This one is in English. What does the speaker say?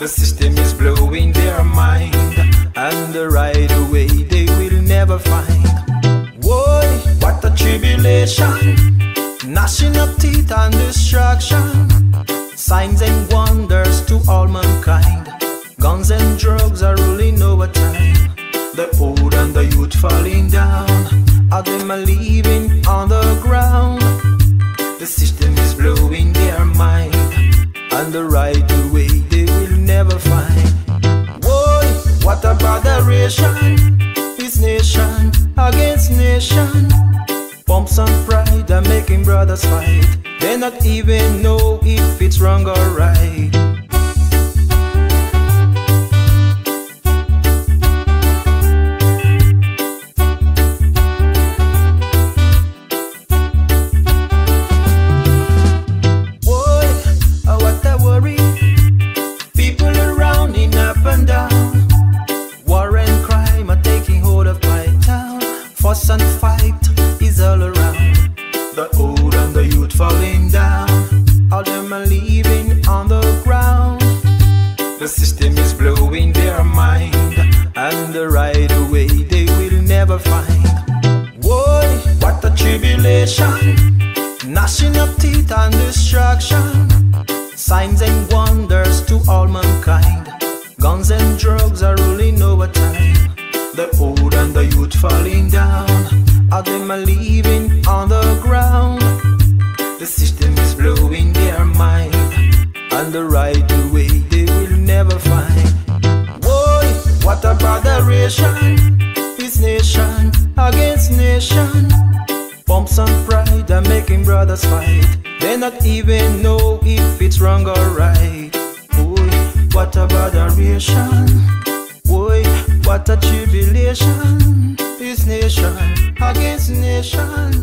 The system is blowing their mind, and the right way they will never find. Whoa, what a tribulation, gnashing of teeth and destruction, signs and wonders to all mankind. Guns and drugs are ruling our time. The old and the youth falling down, all them are living on the ground. The system is blowing their mind, and the right way they will never find. Whoa, what a botheration, this nation against nation. Pumps and pride are making brothers fight. They not even know if it's wrong or right. Fuss and fight is all around. The old and the youth falling down, all them are living on the ground. The system is blowing their mind, and the right way they will never find. Whoa, what a tribulation, gnashing of teeth and destruction, signs and wonders to all mankind. Guns and drugs are ruling our time. The old and the youth falling down, all them are living on the ground. The system is blowing their mind, and the right way they will never find. Whoa, what a botheration, this nation against nation. Pumps and pride are making brothers fight. They not even know if it's wrong or right. Boy, what a botheration. Boy, what a tribulation, this nation against nation.